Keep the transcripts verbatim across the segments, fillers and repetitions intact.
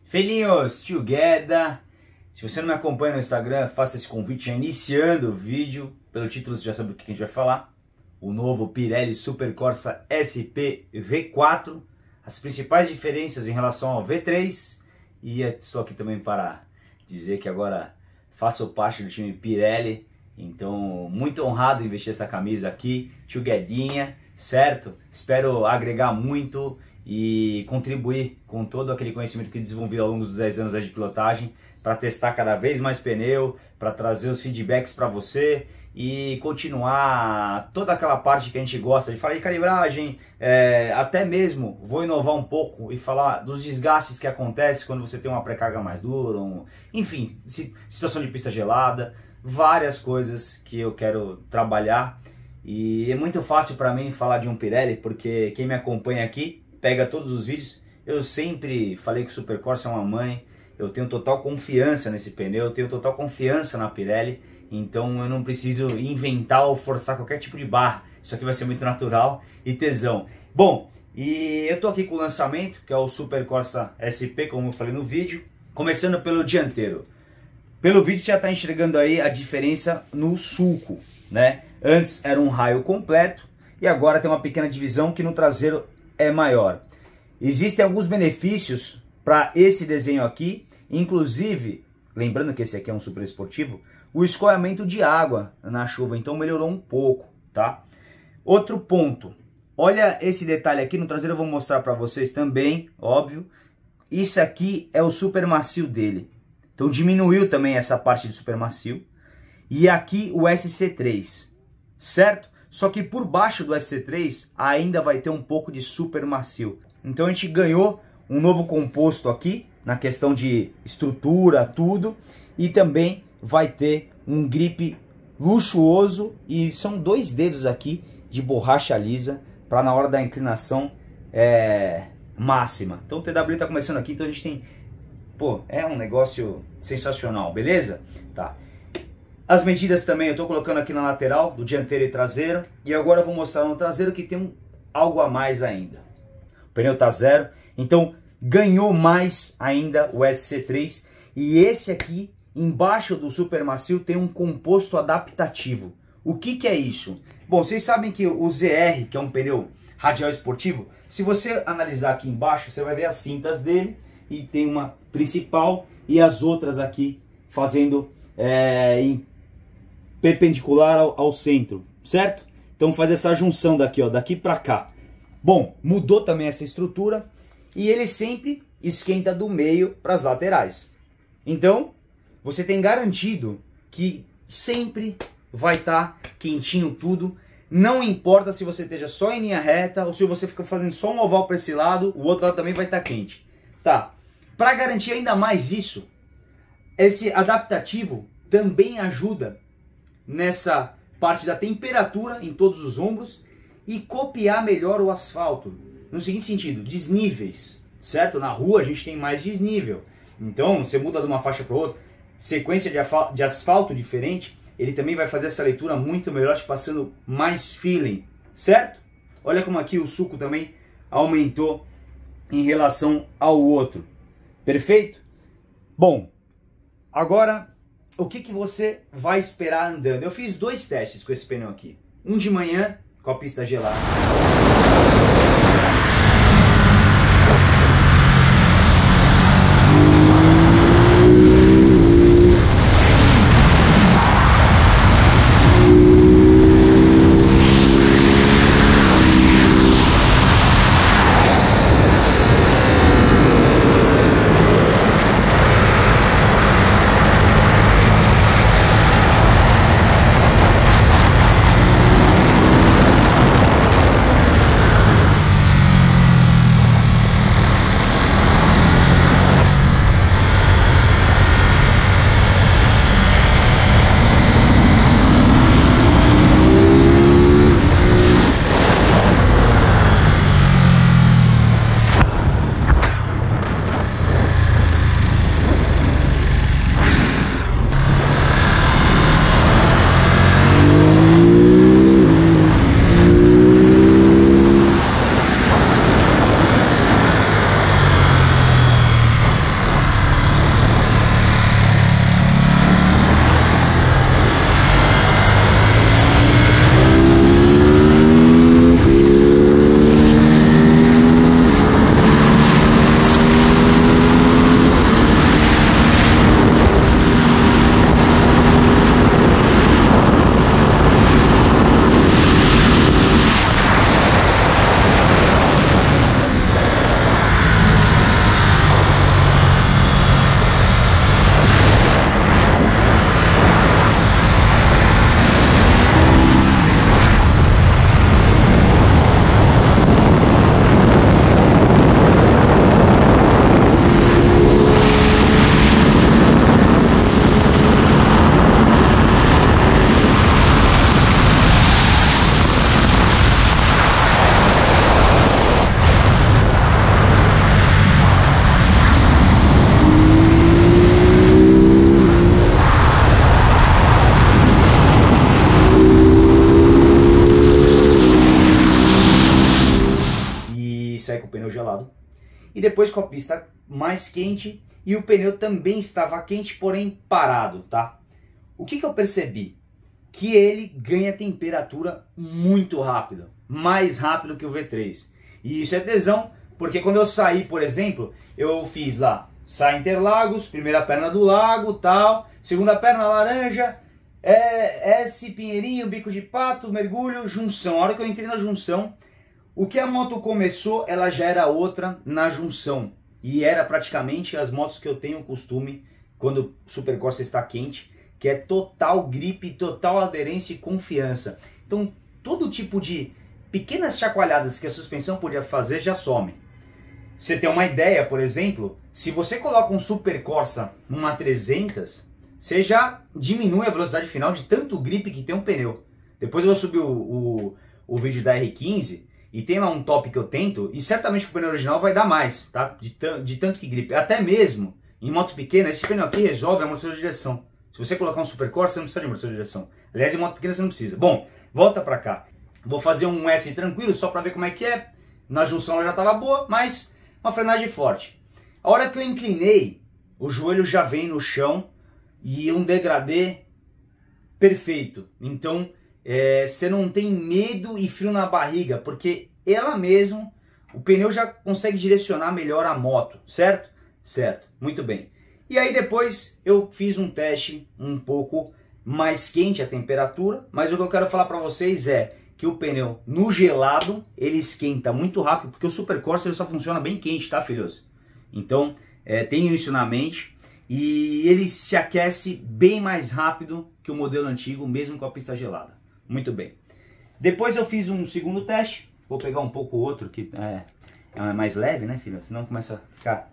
Filhinhos, together! Se você não me acompanha no Instagram, faça esse convite já iniciando o vídeo. Pelo título você já sabe o que a gente vai falar. O novo Pirelli Super Corsa S P V quatro. As principais diferenças em relação ao V três. E estou aqui também para dizer que agora faço parte do time Pirelli. Então, muito honrado em vestir essa camisa aqui, together, certo? Espero agregar muito e contribuir com todo aquele conhecimento que desenvolvi ao longo dos dez anos de pilotagem para testar cada vez mais pneu, para trazer os feedbacks para você e continuar toda aquela parte que a gente gosta de falar de calibragem, é, até mesmo vou inovar um pouco e falar dos desgastes que acontecem quando você tem uma pré-carga mais dura, um, enfim, situação de pista gelada, várias coisas que eu quero trabalhar. E é muito fácil para mim falar de um Pirelli, porque quem me acompanha aqui pega todos os vídeos. Eu sempre falei que o Super Corsa é uma mãe, eu tenho total confiança nesse pneu, eu tenho total confiança na Pirelli, então eu não preciso inventar ou forçar qualquer tipo de barra. Isso aqui vai ser muito natural e tesão. Bom, e eu tô aqui com o lançamento, que é o Super Corsa S P, como eu falei no vídeo, começando pelo dianteiro. Pelo vídeo você já está enxergando aí a diferença no sulco, né? Antes era um raio completo e agora tem uma pequena divisão que no traseiro é maior. Existem alguns benefícios para esse desenho aqui, inclusive, lembrando que esse aqui é um super esportivo, o escoamento de água na chuva, então melhorou um pouco, tá? Outro ponto, olha esse detalhe aqui, no traseiro eu vou mostrar para vocês também, óbvio, isso aqui é o super macio dele. Então diminuiu também essa parte de super macio. E aqui o S C três, certo? Só que por baixo do S C três ainda vai ter um pouco de super macio. Então a gente ganhou um novo composto aqui, na questão de estrutura, tudo. E também vai ter um grip luxuoso. E são dois dedos aqui de borracha lisa para na hora da inclinação é, máxima. Então o T W está começando aqui, então a gente tem... Pô, é um negócio sensacional, beleza? Tá. As medidas também eu tô colocando aqui na lateral, do dianteiro e traseiro. E agora eu vou mostrar no traseiro que tem um, algo a mais ainda. O pneu tá zero, então ganhou mais ainda o S C três. E esse aqui, embaixo do super macio, tem um composto adaptativo. O que que é isso? Bom, vocês sabem que o Z R, que é um pneu radial esportivo, se você analisar aqui embaixo, você vai ver as cintas dele. E tem uma principal e as outras aqui fazendo é, em perpendicular ao, ao centro, certo? Então faz essa junção daqui, ó, daqui para cá. Bom, mudou também essa estrutura e ele sempre esquenta do meio para as laterais. Então você tem garantido que sempre vai estar tá quentinho tudo. Não importa se você esteja só em linha reta ou se você fica fazendo só um oval para esse lado, o outro lado também vai estar tá quente. Tá. Para garantir ainda mais isso, esse adaptativo também ajuda nessa parte da temperatura em todos os ombros e copiar melhor o asfalto. No seguinte sentido, desníveis, certo? Na rua a gente tem mais desnível. Então você muda de uma faixa para outra, sequência de asfalto diferente, ele também vai fazer essa leitura muito melhor, te passando mais feeling, certo? Olha como aqui o sulco também aumentou em relação ao outro. Perfeito? Bom, agora o que, que você vai esperar andando? Eu fiz dois testes com esse pneu aqui. Um de manhã com a pista gelada. e depois com a pista mais quente e o pneu também estava quente, porém parado, tá? O que que eu percebi? Que ele ganha temperatura muito rápido, mais rápido que o V três. E isso é tesão, porque quando eu saí, por exemplo, eu fiz lá, sai Interlagos, primeira perna do lago, tal, segunda perna laranja, é, S, Pinheirinho, Bico de Pato, mergulho, junção. A hora que eu entrei na junção, o que a moto começou, ela já era outra na junção. E era praticamente as motos que eu tenho costume quando o Super Corsa está quente, que é total gripe, total aderência e confiança. Então, todo tipo de pequenas chacoalhadas que a suspensão podia fazer já some. Você tem uma ideia, por exemplo, se você coloca um Super Corsa numa trezentos, você já diminui a velocidade final de tanto gripe que tem um pneu. Depois eu vou subir o, o, o vídeo da R quinze e tem lá um top que eu tento, e certamente o pneu original vai dar mais, tá? De, de tanto que gripe. Até mesmo em moto pequena, esse pneu aqui resolve a amortecedor de direção. Se você colocar um Super Corsa, você não precisa de amortecedor de direção. Aliás, em moto pequena você não precisa. Bom, volta pra cá. Vou fazer um S tranquilo, só pra ver como é que é. Na junção ela já tava boa, mas uma frenagem forte. A hora que eu inclinei, o joelho já vem no chão e um degradê perfeito. Então, é, você não tem medo e frio na barriga, porque ela mesmo, o pneu já consegue direcionar melhor a moto, certo? Certo, muito bem. E aí depois eu fiz um teste um pouco mais quente a temperatura, mas o que eu quero falar para vocês é que o pneu no gelado ele esquenta muito rápido, porque o Super Corsa ele só funciona bem quente, tá, filhos? Então é, tenho isso na mente, e ele se aquece bem mais rápido que o modelo antigo, mesmo com a pista gelada. Muito bem. Depois eu fiz um segundo teste, vou pegar um pouco o outro que é, é mais leve, né, filho? Senão começa a ficar...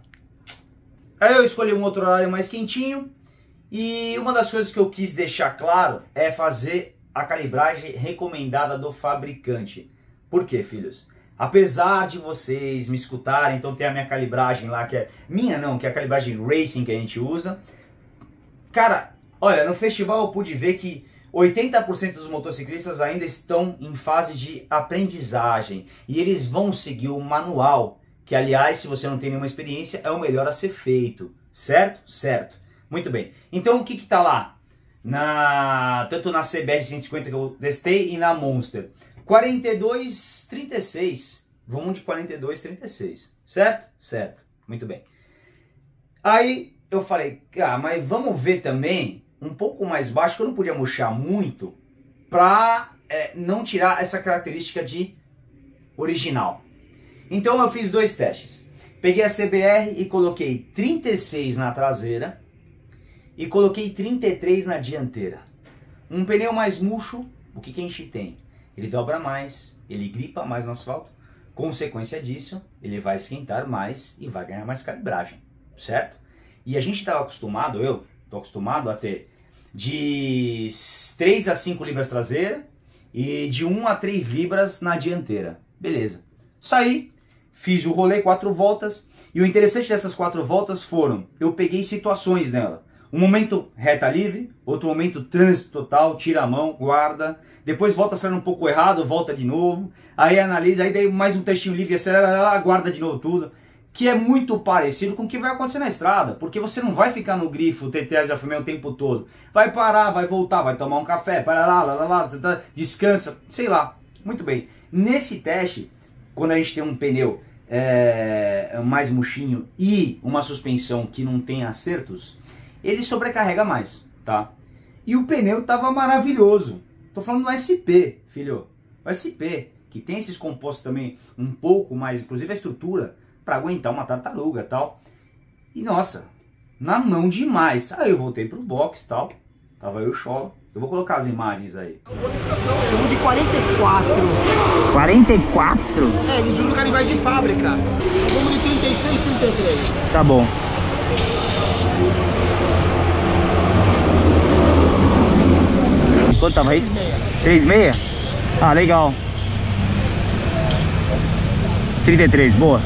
Aí eu escolhi um outro horário mais quentinho, e uma das coisas que eu quis deixar claro é fazer a calibragem recomendada do fabricante. Por quê, filhos? Apesar de vocês me escutarem, então tem a minha calibragem lá, que é minha não, que é a calibragem Racing que a gente usa. Cara, olha, no festival eu pude ver que oitenta por cento dos motociclistas ainda estão em fase de aprendizagem, e eles vão seguir o manual, que aliás, se você não tem nenhuma experiência, é o melhor a ser feito, certo? Certo. Muito bem. Então o que que tá lá? Na, tanto na C B R cento e cinquenta que eu testei e na Monster. quarenta e dois, trinta e seis. Vamos de quarenta e dois, trinta e seis. Certo? Certo. Muito bem. Aí eu falei, ah, mas vamos ver também um pouco mais baixo, que eu não podia murchar muito, pra é, não tirar essa característica de original. Então eu fiz dois testes. Peguei a C B R e coloquei trinta e seis na traseira e coloquei trinta e três na dianteira. Um pneu mais murcho, o que, que a gente tem? Ele dobra mais, ele gripa mais no asfalto. Consequência disso, ele vai esquentar mais e vai ganhar mais calibragem, certo? E a gente estava acostumado, eu estou acostumado a ter de três a cinco libras traseira e de um a três libras na dianteira. Beleza. Saí, fiz o rolê quatro voltas, e o interessante dessas quatro voltas foram, eu peguei situações nela. Um momento reta livre, outro momento trânsito total, tira a mão, guarda, depois volta saindo um pouco errado, volta de novo, aí analisa, aí daí mais um trechinho livre, acelera, guarda de novo tudo, que é muito parecido com o que vai acontecer na estrada, porque você não vai ficar no grifo T T S F M o tempo todo, vai parar, vai voltar, vai tomar um café, para lá, lá, lá, lá, você tá, descansa, sei lá. Muito bem, nesse teste, quando a gente tem um pneu é, mais murchinho e uma suspensão que não tem acertos, ele sobrecarrega mais, tá? E o pneu tava maravilhoso. Tô falando do S P, filho. O S P, que tem esses compostos também um pouco mais, inclusive a estrutura, para aguentar uma tartaruga e tal. E nossa, na mão demais. Aí eu voltei pro box e tal. Tava eu e o Chola. Eu vou colocar as imagens aí. Eu vou de quarenta e quatro. quarenta e quatro? É, eles usam calibragem de fábrica. Vamos de trinta e seis, trinta e três. Tá bom. Quanto tava aí? três vírgula seis? Ah, legal. trinta e três, boa.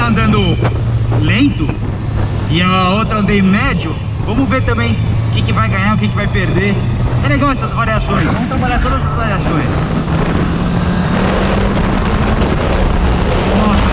andando lento e a outra andei médio. Vamos ver também o que, que vai ganhar, o que, que vai perder. É legal essas variações, vamos trabalhar todas as variações. Nossa.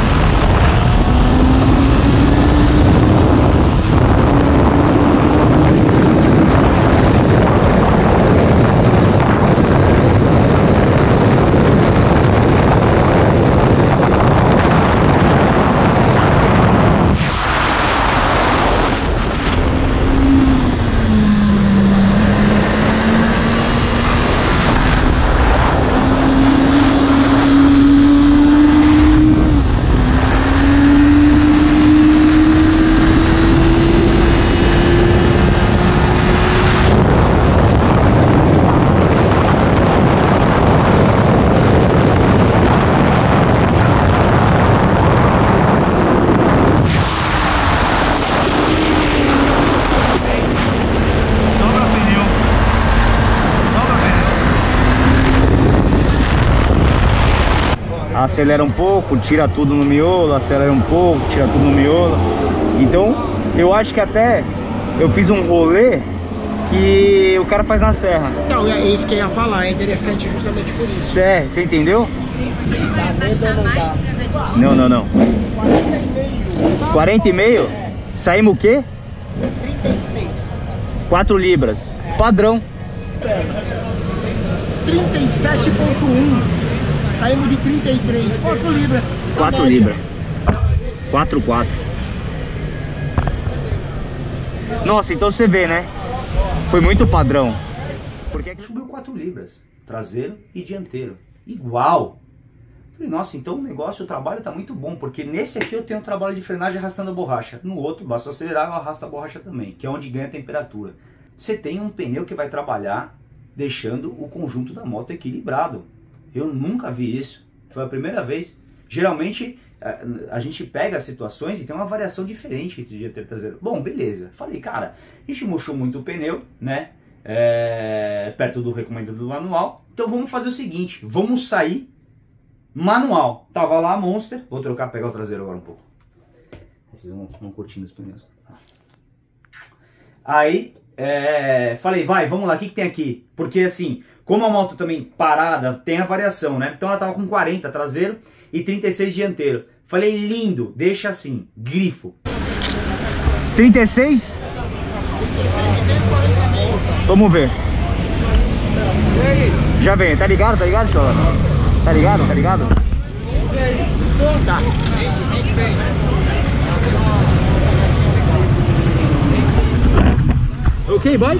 Acelera um pouco, tira tudo no miolo, acelera um pouco, tira tudo no miolo. Então, eu acho que até eu fiz um rolê que o cara faz na serra. Então, é isso que eu ia falar, é interessante justamente por isso. É, você entendeu? Dá medo ou não dá? Não, não, não. quarenta e meio? Saímos o quê? trinta e seis. quatro libras. Padrão. trinta e sete ponto um. Saímos de trinta e três, quatro libras. quatro libras. quatro, quatro. Nossa, então você vê, né? Foi muito padrão. Porque subiu quatro libras, traseiro e dianteiro. Igual. Falei, nossa, então o negócio, o trabalho tá muito bom, porque nesse aqui eu tenho um trabalho de frenagem arrastando a borracha. No outro, basta acelerar, eu arrasto a borracha também, que é onde ganha a temperatura. Você tem um pneu que vai trabalhar deixando o conjunto da moto equilibrado. Eu nunca vi isso, foi a primeira vez. Geralmente a, a gente pega as situações e tem uma variação diferente entre dianteiro e traseiro. Bom, beleza. Falei, cara, a gente murchou muito o pneu, né? É, perto do recomendado do manual. Então vamos fazer o seguinte, vamos sair manual. Tava lá a Monster, vou trocar, pegar o traseiro agora um pouco. Vocês vão, vão curtindo os pneus. Aí, é, falei, vai, vamos lá, o que, que tem aqui? Porque assim, como a moto também parada, tem a variação, né? Então ela tava com quarenta traseiro e trinta e seis dianteiro. Falei, lindo, deixa assim, grifo. trinta e seis? Vamos ver. Já vem, tá ligado, tá ligado, senhor? Tá ligado, tá ligado? Tá. Ok, boy?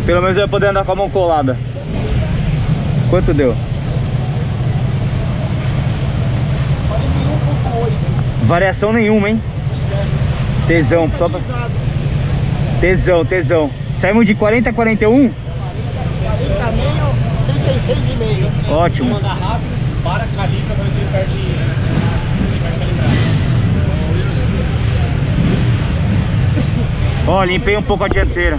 Pelo menos eu ia poder andar com a mão colada. Quanto deu? Variação nenhuma, hein? Tesão, só pra... Tesão, tesão. Saímos de quarenta a quarenta e um? quarenta meio, trinta e seis e meio. Ótimo. Vou mandar rápido, para, calibra, pra ver se ele perde, ele perde calibrado. Ó, limpei um pouco a dianteira.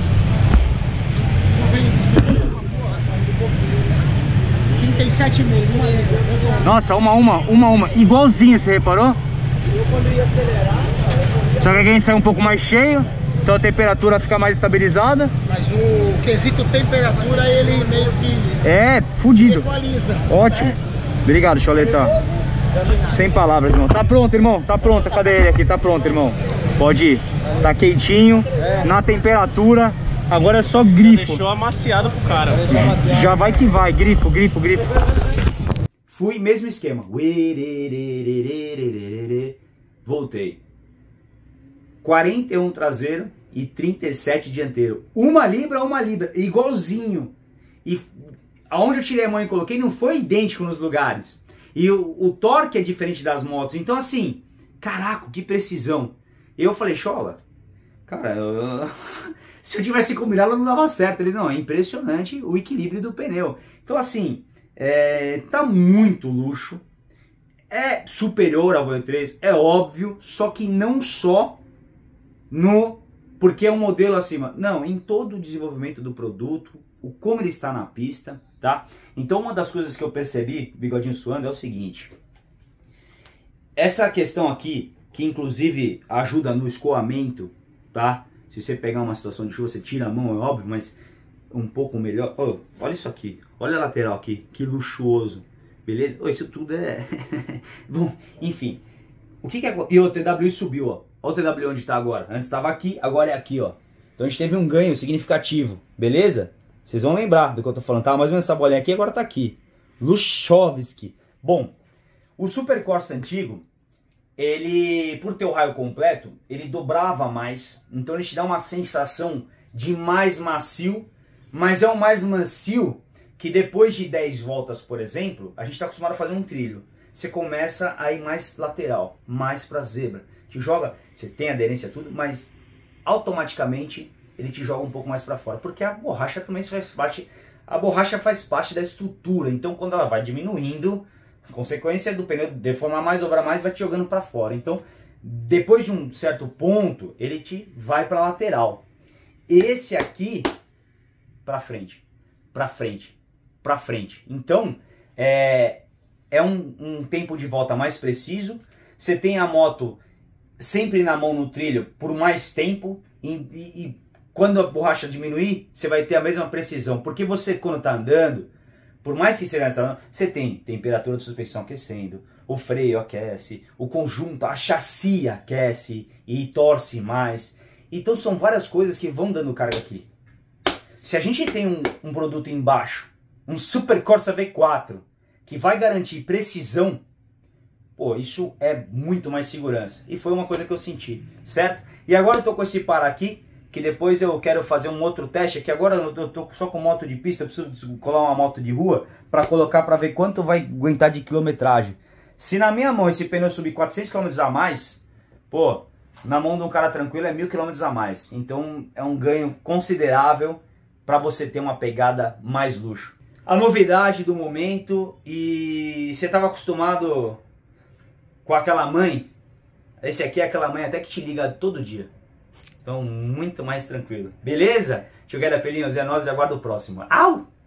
trinta e sete e meio, uma libra. Nossa, uma, uma, uma, uma. Igualzinho, você reparou? Eu quando ia acelerar... Só que aqui a gente sai um pouco mais cheio, então a temperatura fica mais estabilizada. Mas o quesito temperatura, ele meio que... É, fudido. Equaliza. Ótimo. Obrigado, Choleta. Sem palavras, irmão. Tá pronto, irmão? Tá pronto. Cadê ele aqui? Tá pronto, irmão. Pode ir. Tá quentinho, na temperatura. Agora é só grifo. Deixou amaciado pro cara. Já vai que vai. Grifo, grifo, grifo. Fui, mesmo esquema. Voltei. quarenta e um traseiro e trinta e sete dianteiro. Uma libra, uma libra. Igualzinho. E aonde eu tirei a mão e coloquei não foi idêntico nos lugares. E o, o torque é diferente das motos. Então assim, caraca, que precisão. E eu falei, Chola, cara, eu... se eu tivesse combinado não dava certo. Ele, não, é impressionante o equilíbrio do pneu. Então assim, é, tá muito luxo. É superior ao V oito três, é óbvio, só que não só no porque é um modelo acima. Não, em todo o desenvolvimento do produto, o como ele está na pista, tá? Então uma das coisas que eu percebi, bigodinho suando, é o seguinte. Essa questão aqui, que inclusive ajuda no escoamento, tá? Se você pegar uma situação de chuva, você tira a mão, é óbvio, mas um pouco melhor. Oh, olha isso aqui, olha a lateral aqui, que luxuoso, beleza? Oh, isso tudo é... Bom, enfim. O que que é... E o T W subiu, ó. Olha o T W onde está agora. Antes estava aqui, agora é aqui, ó. Então a gente teve um ganho significativo, beleza? Vocês vão lembrar do que eu tô falando. Tava mais ou menos essa bolinha aqui, agora tá aqui. Luxovski. Bom, o Super Corsa antigo, ele, por ter o raio completo, ele dobrava mais. Então ele te dá uma sensação de mais macio. Mas é um mais macio que depois de dez voltas, por exemplo, a gente está acostumado a fazer um trilho. Você começa a ir mais lateral, mais para zebra. Te joga, você tem aderência a tudo, mas automaticamente ele te joga um pouco mais para fora, porque a borracha também faz parte, a borracha faz parte da estrutura. Então quando ela vai diminuindo, a consequência do pneu deformar mais, dobrar mais, vai te jogando para fora. Então depois de um certo ponto, ele te vai para lateral. Esse aqui para frente, para frente, para frente. Então é é um, um tempo de volta mais preciso. Você tem a moto sempre na mão no trilho por mais tempo, e, e, e quando a borracha diminuir, você vai ter a mesma precisão, porque você, quando está andando, por mais que você esteja andando, você tem temperatura de suspensão aquecendo, o freio aquece, o conjunto, a chassi aquece e torce mais. Então são várias coisas que vão dando carga aqui. Se a gente tem um, um produto embaixo, um Super Corsa V quatro, que vai garantir precisão, pô, isso é muito mais segurança. E foi uma coisa que eu senti, certo? E agora eu tô com esse par aqui, que depois eu quero fazer um outro teste, que agora eu tô só com moto de pista, eu preciso colar uma moto de rua para colocar para ver quanto vai aguentar de quilometragem. Se na minha mão esse pneu subir quatrocentos quilômetros a mais, pô, na mão de um cara tranquilo é mil quilômetros a mais. Então é um ganho considerável para você ter uma pegada mais luxo. A novidade do momento, e você estava acostumado com aquela mãe, esse aqui é aquela mãe até que te liga todo dia. Então muito mais tranquilo. Beleza? Together Felinos, é nós e aguardo o próximo. Au!